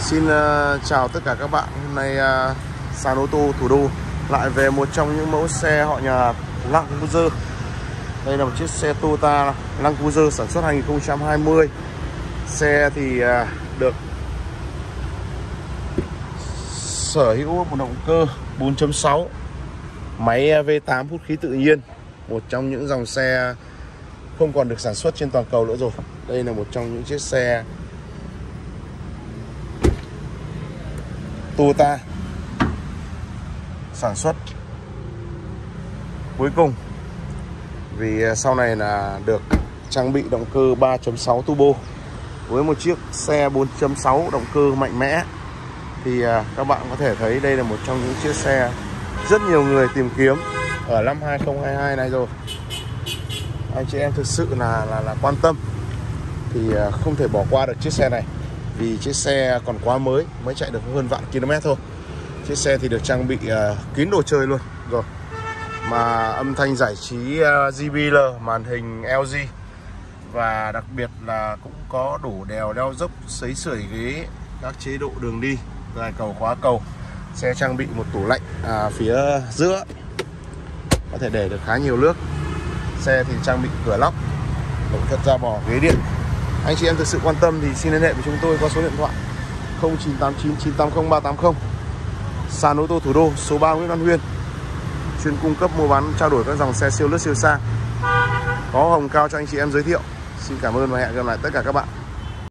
Xin chào tất cả các bạn. Hôm nay sàn ô tô thủ đô lại về một trong những mẫu xe họ nhà Land Cruiser. Đây là một chiếc xe Toyota Land Cruiser sản xuất 2020. Xe thì được sở hữu một động cơ 4.6, máy V8 hút khí tự nhiên, một trong những dòng xe không còn được sản xuất trên toàn cầu nữa rồi. Đây là một trong những chiếc xe Toyota sản xuất cuối cùng, vì sau này là được trang bị động cơ 3.6 turbo. Với một chiếc xe 4.6 động cơ mạnh mẽ thì các bạn có thể thấy đây là một trong những chiếc xe rất nhiều người tìm kiếm ở năm 2022 này rồi. Anh chị em thực sự là quan tâm thì không thể bỏ qua được chiếc xe này, vì chiếc xe còn quá mới chạy được hơn vạn km thôi. Chiếc xe thì được trang bị kín đồ chơi luôn rồi, mà âm thanh giải trí JBL, màn hình LG, và đặc biệt là cũng có đủ đèo leo dốc, sấy sưởi ghế, các chế độ đường đi, dài cầu khóa cầu. Xe trang bị một tủ lạnh phía giữa, có thể để được khá nhiều nước. Xe thì trang bị cửa lóc, nội thất da bò, ghế điện. Anh chị em thực sự quan tâm thì xin liên hệ với chúng tôi qua số điện thoại 0989 980 380. Sàn ô tô thủ đô, số 3 Nguyễn Văn Huyên, chuyên cung cấp mua bán trao đổi các dòng xe siêu lướt siêu sang, có hồng cao cho anh chị em giới thiệu. Xin cảm ơn và hẹn gặp lại tất cả các bạn.